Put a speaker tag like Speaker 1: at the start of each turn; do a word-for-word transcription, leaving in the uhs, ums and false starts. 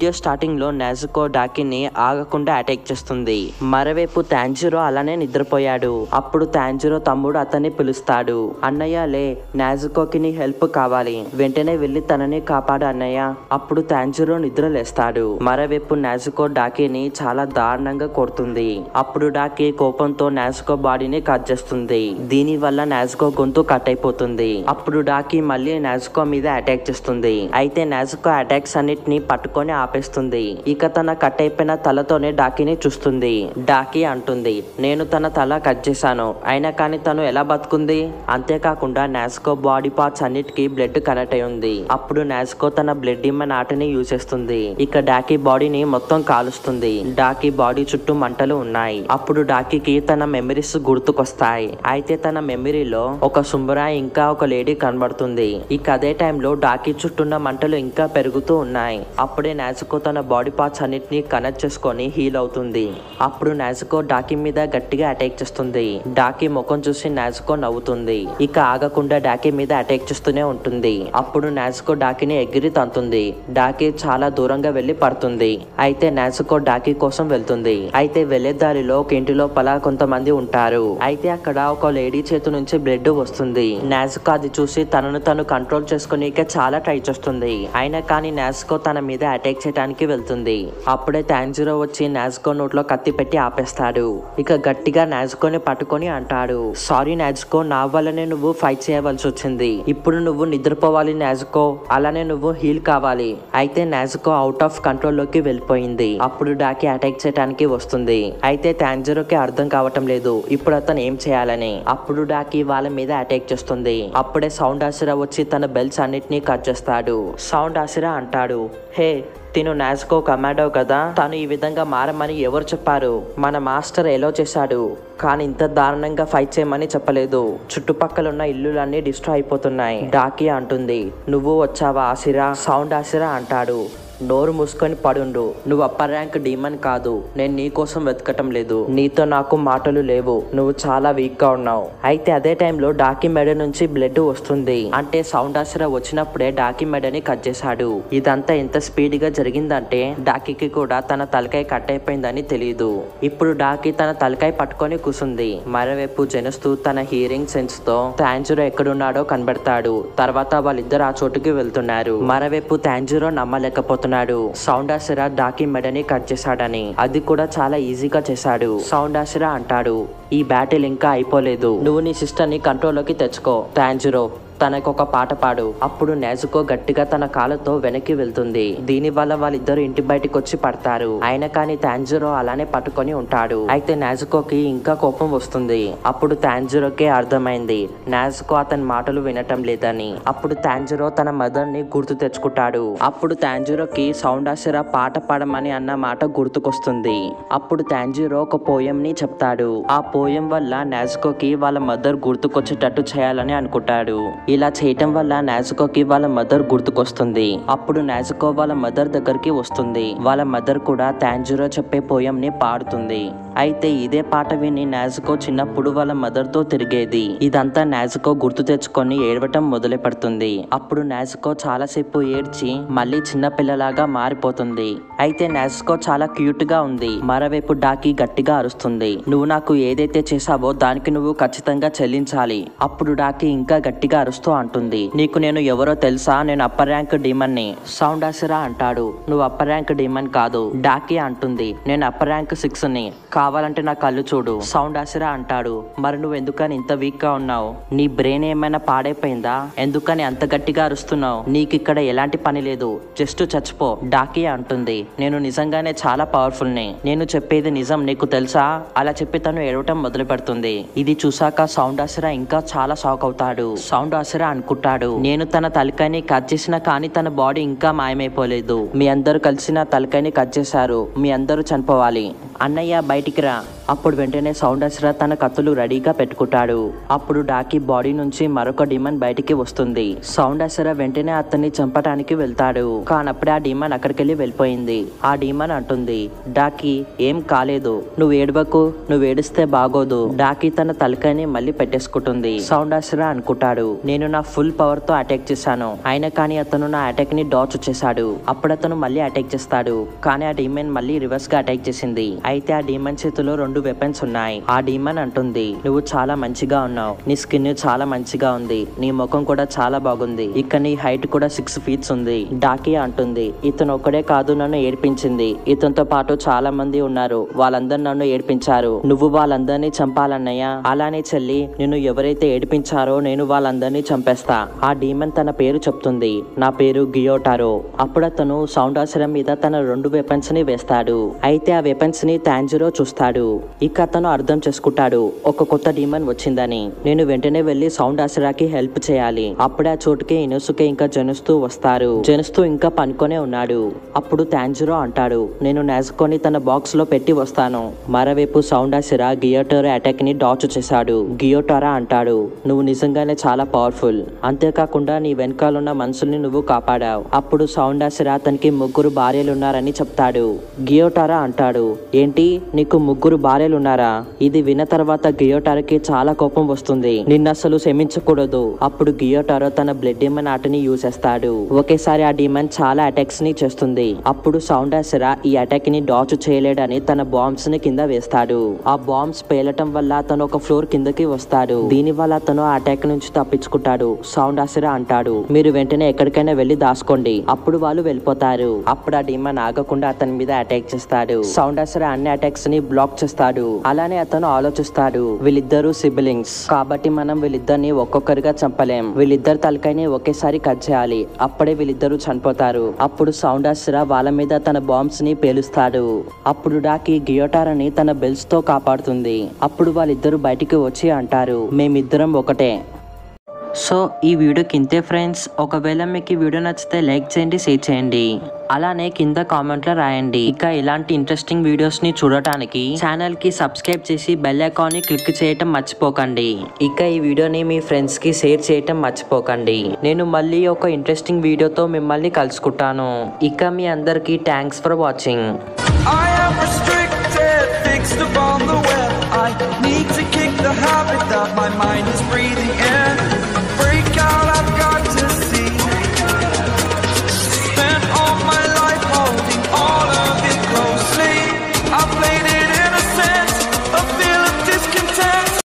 Speaker 1: Video starting లో నెజుకో డాకిని ఆగకుండా attack చేస్తుంది. మరోవైపు తాంజిరో అలానే నిద్రపోయాడు. అప్పుడు తాంజిరో తమ్ముడు అతన్ని పిలుస్తాడు. అన్నయ్య లే, నెజుకోకి నీ హెల్ప్ కావాలి, వెంటనే వెళ్లి తనని కాపాడు అన్నయ్య. అప్పుడు తాంజిరో నిద్ర లేస్తాడు. మరోవైపు నెజుకో డాకిని చాలా దారుణంగా కొడుతుంది. అప్పుడు డాకి కోపంతో నెజుకో బాడీని కట్ చేస్తుంది. దీని వల్ల నెజుకో గొంతు కట్ అయిపోతుంది. అప్పుడు డాకి మళ్ళీ నెజుకో మీద అటాక్ చేస్తుంది. అయితే నెజుకో అటాక్స్ అన్నిటిని పట్టుకొని ఆపేస్తుంది. ఇక తన కట్ అయిపోయిన తలతోనే డాకిని చూస్తుంది. డాకి అంటుంది, నేను తన తల కట్ చేశాను, అయినా కానీ తను ఎలా బతుకుంది? అంతేకాకుండా నెజుకో బాడీ పార్ట్స్ అన్నిటికీ బ్లడ్ కనెక్ట్ అయి ఉంది. అప్పుడు నెజుకో తన బ్లడ్ ఇమ్మన్ ఆటని యూజ్ చేస్తుంది. ఇక డాకి బాడీని మొత్తం కాలుస్తుంది. డాకి బాడీ చుట్టూ మంటలు ఉన్నాయి. అప్పుడు డాకికి తన మెమరీస్ గుర్తుకొస్తాయి. అయితే తన మెమరీలో ఒక సుంబరా ఇంకా ఒక లేడీ కనబడుతుంది. ఇక అదే టైంలో డాకి చుట్టూన్న మంటలు ఇంకా పెరుగుతూ ఉన్నాయి. అప్పుడే నెజుకో తన బాడీ పార్ట్స్ అన్నిటిని కనెక్ట్ చేసుకొని హీల్ అవుతుంది. అప్పుడు నెజుకో డాకి మీద గట్టిగా అటాక్ చేస్తుంది. డాకి ముఖం చూసి నెజుకో నవ్వుతుంది. ఇక ఆగకుండా డాకి మీద అటాక్ చేస్తూనే ఉంటుంది. అప్పుడు నెజుకో డాకిని ఎగిరి తంతుంది. డాకి చాలా దూరంగా వెళ్లి పడుతుంది. అయితే నెజుకో డాకి కోసం వెళ్తుంది. అయితే వెళ్లే దారిలో ఒక ఇంటి లోపల కొంతమంది ఉంటారు. అయితే అక్కడ ఒక లేడీ చేతి నుంచి బ్లడ్ వస్తుంది. నెజుకో అది చూసి తనను తను కంట్రోల్ చేసుకుని చాలా ట్రై చేస్తుంది. అయినా కానీ నెజుకో తన మీద అటాక్ చేయడానికి వెళ్తుంది. అప్పుడే తాంజిరో వచ్చి నెజుకో నోట్లో కత్తి పెట్టి ఆపేస్తాడు. ఇక గట్టిగా నెజుకోని పట్టుకొని అంటాడు, సారీ నెజుకో, నా వల్లనే నువ్వు ఫైట్ చేయవలసి వచ్చింది. ఇప్పుడు నువ్వు నిద్రపోవాలి నెజుకో, అలానే నువ్వు హీల్ కావాలి. అయితే నెజుకో అవుట్ ఆఫ్ కంట్రోల్ లోకి వెళ్ళిపోయింది. అప్పుడు డాకి అటాక్ చేయడానికి వస్తుంది. అయితే తాంజిరోకి అర్థం కావటం లేదు ఇప్పుడు అతను ఏం చేయాలని. అప్పుడు డాకి వాళ్ళ మీద అటాక్ చేస్తుంది. అప్పుడే సౌండ్ ఆసిరా వచ్చి తన బెల్ట్స్ అన్నిటినీ కట్ చేస్తాడు. సౌండ్ ఆసిరా అంటాడు, హే తిను నెజుకో కమాండో కదా, తను ఈ విధంగా మారమని ఎవరు చెప్పారు? మన మాస్టర్ ఎలో చేశాడు, కానీ ఇంత దారుణంగా ఫైట్ చేయమని చెప్పలేదు. చుట్టుపక్కల ఉన్న ఇల్లులన్నీ డిస్ట్రాయ్ అయిపోతున్నాయి. డాకి అంటుంది, నువ్వు వచ్చావా ఆసిరా? సౌండ్ ఆసిరా అంటాడు, నోరు మూసుకొని పడుండు, నువ్వు అప్పర్ ర్యాంక్ డీమన్ కాదు, నేను నీ కోసం వెతకటం లేదు, నీతో నాకు మాటలు లేవు, నువ్వు చాలా వీక్ గా ఉన్నావు. అయితే అదే టైంలో డాకి మెడ నుంచి బ్లడ్ వస్తుంది. అంటే సౌండ్ ఆసిరా వచ్చినప్పుడే డాకి మెడని కట్ చేశాడు. ఇదంతా ఎంత స్పీడ్ గా జరిగిందంటే డాకికి కూడా తన తలకాయ కట్ అయిపోయిందని తెలియదు. ఇప్పుడు డాకి తన తలకాయ పట్టుకొని కూసుంది. మరోవైపు జనస్తూ తన హియరింగ్ సెన్స్ తో తాంజిరో ఎక్కడున్నాడో కనబడతాడు. తర్వాత వాళ్ళిద్దరు ఆ చోటుకి వెళ్తున్నారు. మరోవైపు తాంజిరో నమ్మలేకపోతున్నాడు సౌండ్ ఆసిరా డాకి మెడని కట్ చేశాడని. అది కూడా చాలా ఈజీగా చేశాడు. సౌండ్ ఆసిరా అంటాడు, ఈ బ్యాటిల్ ఇంకా అయిపోలేదు, నువ్వు నీ సిస్టర్ ని కంట్రోల్ లోకి తెచ్చుకో. తాంజిరో తనకు ఒక పాట పాడు. అప్పుడు నెజుకో గట్టిగా తన కాళ్ళతో వెనక్కి వెళ్తుంది. దీని వల్ల వాళ్ళిద్దరు ఇంటి బయటకు వచ్చి పడతారు. అయినా కానీ తాంజిరో అలానే పట్టుకొని ఉంటాడు. అయితే నెజుకోకి ఇంకా కోపం వస్తుంది. అప్పుడు తాంజిరోకి అర్థమైంది నెజుకో అతని మాటలు వినటం లేదని. అప్పుడు తాంజిరో తన మదర్ ని గుర్తు తెచ్చుకుంటాడు. అప్పుడు తాంజిరోకి సౌండ్ ఆసిరా పాట పాడమని అన్న మాట గుర్తుకొస్తుంది. అప్పుడు తాంజిరో ఒక పోయం ని చెప్తాడు. ఆ పోయం వల్ల నెజుకోకి వాళ్ళ మదర్ గుర్తుకొచ్చేటట్టు చేయాలని అనుకుంటాడు. ఇలా చేయటం వల్ల నెజుకోకి వాళ్ళ మదర్ గుర్తుకొస్తుంది. అప్పుడు నెజుకో వాళ్ళ మదర్ దగ్గరికి వస్తుంది. వాళ్ళ మదర్ కూడా తాంజిరో చెప్పే పోయం ని పాడుతుంది. అయితే ఇదే పాట విని నెజుకో చిన్నప్పుడు వాళ్ళ మదర్ తో తిరిగేది. ఇదంతా నెజుకో గుర్తు తెచ్చుకొని ఏడవటం మొదలు పెడుతుంది. అప్పుడు నెజుకో చాలాసేపు ఏడ్చి మళ్ళీ చిన్న పిల్లలాగా మారిపోతుంది. అయితే నెజుకో చాలా క్యూట్ గా ఉంది. మరోవైపు డాకి గట్టిగా అరుస్తుంది, నువ్వు నాకు ఏదైతే చేసావో దానికి నువ్వు ఖచ్చితంగా చెల్లించాలి. అప్పుడు డాకి ఇంకా గట్టిగా అరుస్తూ అంటుంది, నీకు నేను ఎవరో తెలుసా, నేను అప్పర్ ర్యాంక్ డీమన్ ని. సౌండ్ ఆసిరా అంటాడు, నువ్వు అప్పర్ ర్యాంక్ డీమన్ కాదు. డాకి అంటుంది, నేను అప్పర్ ర్యాంక్ సిక్స్ ని, కావాలంటే నా కళ్ళు చూడు. సౌండ్ ఆసిరా అంటాడు, మరి నువ్వు ఎందుకని ఇంత వీక్ గా ఉన్నావు? నీ బ్రెయిన్ ఏమైనా పాడైపోయిందా? ఎందుకని అంత గట్టిగా అరుస్తున్నావు? నీకు ఇక్కడ ఎలాంటి పని లేదు, జస్ట్ చచ్చిపో. డాకి అంటుంది, నేను నిజంగానే చాలా పవర్ఫుల్ ని, నేను చెప్పేది నిజం, నీకు తెలుసా? అలా చెప్పి తను ఏడవటం మొదలు పెడుతుంది. ఇది చూసాక సౌండ్ ఆసిరా ఇంకా చాలా షాక్ అవుతాడు. సౌండ్ ఆసిరా అనుకుంటాడు, నేను తన తలకాయని కట్ చేసినా కానీ తన బాడీ ఇంకా మాయమైపోలేదు. మీ అందరూ కలిసి నా తలకాయని కట్ చేశారు, మీ అందరూ చనిపోవాలి. అన్నయ్య బయటికి రా. అప్పుడు వెంటనే సౌండ్ అసుర తన కత్తులు రెడీగా పెట్టుకుంటాడు. అప్పుడు డాకి బాడీ నుంచి మరొక డీమన్ బయటికి వస్తుంది. సౌండ్ అసుర వెంటనే అతన్ని చంపడానికి వెళ్తాడు. కానప్పుడే ఆ డీమన్ అక్కడికెళ్ళి వెళ్ళిపోయింది. ఆ డీమన్ అంటుంది, డాకి ఏం కాలేదు, నువ్వు ఏడవకు, నువ్వు ఏడిస్తే బాగోదు. డాకి తన తలకాయని మళ్ళీ పెట్టేసుకుంటుంది. సౌండ్ అసుర అనుకుంటాడు, నేను నా ఫుల్ పవర్ తో అటాక్ చేశాను, అయినా కానీ అతను నా అటాక్ ని డాచ్ చేశాడు. అప్పుడు అతను మళ్ళీ అటాక్ చేస్తాడు. కానీ ఆ డీమన్ మళ్ళీ రివర్స్ గా అటాక్ చేసింది. అయితే ఆ డీమన్ చేతిలో రెండు వెపన్స్ ఉన్నాయి. ఆ డీమన్ అంటుంది, నువ్వు చాలా మంచిగా ఉన్నావు, నీ స్కిన్ చాలా మంచిగా ఉంది, నీ ముఖం కూడా చాలా బాగుంది, ఇక నీ హైట్ కూడా సిక్స్ ఫీట్స్ ఉంది. డాకి అంటుంది, ఇతను ఒక్కడే కాదు నన్ను ఏడిపించింది, ఇతనితో పాటు చాలా మంది ఉన్నారు, వాళ్ళందరూ నన్ను ఏడిపించారు, నువ్వు వాళ్ళందరినీ చంపాలన్నయ్య. అలానే చెల్లి, నిన్ను ఎవరైతే ఏడిపించారో నేను వాళ్ళందరినీ చంపేస్తా. ఆ డీమన్ తన పేరు చెప్తుంది, నా పేరు గియోటారో. అప్పుడు అతను సౌండ్ అసుర మీద తన రెండు వెపన్స్ ని వేస్తాడు. అయితే ఆ వెపన్స్ ని తాంజిరో చూస్తాడు. ఇక అతను అర్థం చేసుకుంటాడు, ఒక కొత్త డీమన్ వచ్చిందని. నేను వెంటనే వెళ్లి సౌండ్ అసురాకి హెల్ప్ చేయాలి. అప్పుడే ఆ చోటుకి ఇనుసుకే ఇంకా జనుస్తూ వస్తారు. జనుస్తూ ఇంకా పనుకొనే ఉన్నాడు. అప్పుడు తాంజిరో అంటాడు, నేను నెజుకోని తన బాక్స్ లో పెట్టి వస్తాను. మరోవైపు సౌండ్ అసుర గియోటారో అటాక్ ని డాచ్ చేశాడు. గియోటారా అంటాడు, నువ్వు నిజంగానే చాలా పవర్ఫుల్, అంతేకాకుండా నీ వెనకాలన్న మనుషుల్ని నువ్వు కాపాడావు. అప్పుడు సౌండ్ అసుర అతనికి ముగ్గురు భార్యలున్నారని చెప్తాడు. గియోటారా అంటాడు, ఏంటి నీకు ముగ్గురు భార్యలున్నారా? ఇది విన్న తర్వాత గియోటారాకి చాలా కోపం వస్తుంది. నిన్న అసలు క్షమించకూడదు. అప్పుడు గియోటారో తన బ్లడ్ డీమన్ ఆటని యూజ్ చేస్తాడు. ఒకేసారి ఆ డీమన్ చాలా అటాక్స్ ని చేస్తుంది. అప్పుడు సౌండ్ అసుర ఈ అటాక్ ని డాచ్ చేయలేడని తన బాంబ్స్ ని కింద వేస్తాడు. ఆ బాంబ్స్ పేలటం వల్ల అతను ఒక ఫ్లోర్ కిందకి వస్తాడు. దీని వల్ల అతను ఆ అటాక్ నుంచి తప్పించుకుంటాడు. సౌండ్ అసుర అంటాడు, మీరు వెంటనే ఎక్కడికైనా వెళ్లి దాచుకోండి. అప్పుడు వాళ్ళు వెళ్ళిపోతారు. అప్పుడు ఆ డీమన్ ఆగకుండా అతని మీద అటాక్ చేస్తాడు. సౌండ్ అసుర అన్ని అటాక్స్ ని బ్లాక్ చేస్తాడు. అలానే అతను ఆలోచిస్తాడు, వీళ్ళిద్దరు సిబ్లింగ్స్ కాబట్టి మనం వీళ్ళిద్దరిని ఒక్కొక్కరిగా చంపలేం, వీళ్ళిద్దరు తలకాయని ఒకేసారి కట్ చేయాలి, అప్పుడే వీళ్ళిద్దరు చనిపోతారు. అప్పుడు సౌండ్ అసుర వాళ్ళ మీద తన బాంబ్స్ ని పేలుస్తాడు. అప్పుడు డాకి గియోటారాని తన బెల్స్ తో కాపాడుతుంది. అప్పుడు వాళ్ళిద్దరు బయటికి వచ్చి అంటారు, మేమిద్దరం ఒకటే. సో ఈ వీడియోకి ఇంతే ఫ్రెండ్స్. ఒకవేళ మీకు ఈ వీడియో నచ్చితే లైక్ చేయండి, షేర్ చేయండి, అలానే కింద కామెంట్లో రాయండి. ఇక ఇలాంటి ఇంట్రెస్టింగ్ వీడియోస్ ని చూడటానికి ఛానల్ కి సబ్స్క్రైబ్ చేసి బెల్ ఐకాన్ ని క్లిక్ చేయటం మర్చిపోకండి. ఇక ఈ వీడియోని మీ ఫ్రెండ్స్ కి షేర్ చేయటం మర్చిపోకండి. నేను మళ్ళీ ఒక ఇంట్రెస్టింగ్ వీడియోతో మిమ్మల్ని కలుసుకుంటాను. ఇక మీ అందరికి thanks for watching. I need to kick the habit that my mind is breathing